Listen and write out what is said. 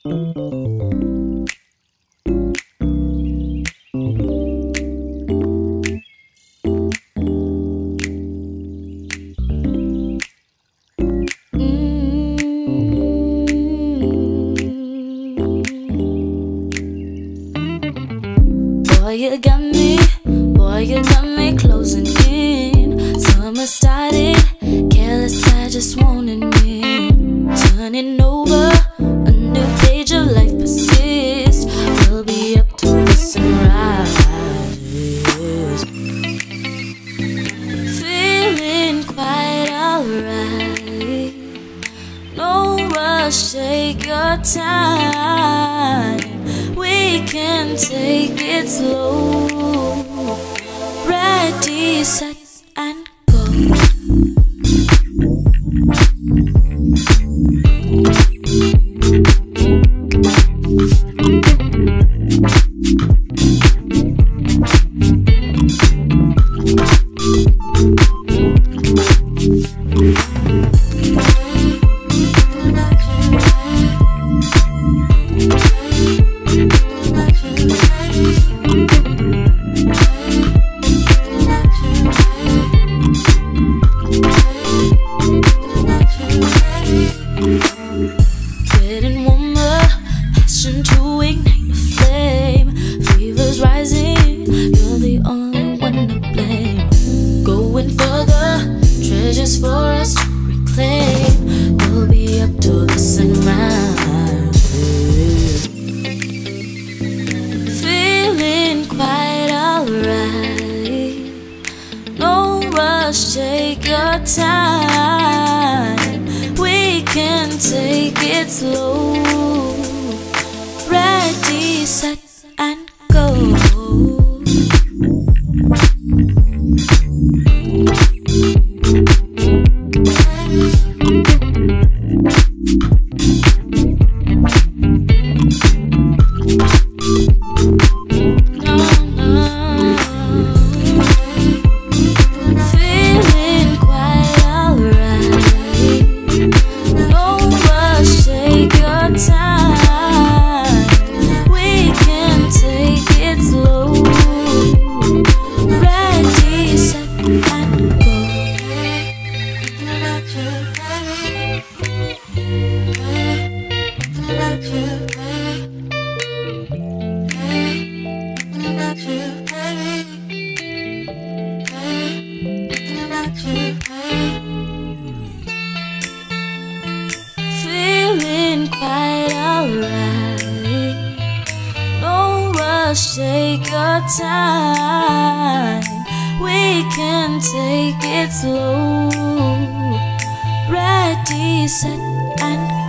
Boy, you got me closing in. Summer started, careless, I just wanted me. Turning over, a new page of life persists. We'll be up to the sunrise. Feeling quite alright. No rush, take your time. We can take it slow. Ready, set, and go. Getting warmer, passion to ignite the flame. Fever's rising, you're the only one to blame. Going further, treasures for us to reclaim. We'll be up till the sunrise. Feeling quite alright. No rush, take your time. We can take it slow. Ready, set, and go. Feeling quite alright. No rush, take your time. We can take it slow. Ready, set, and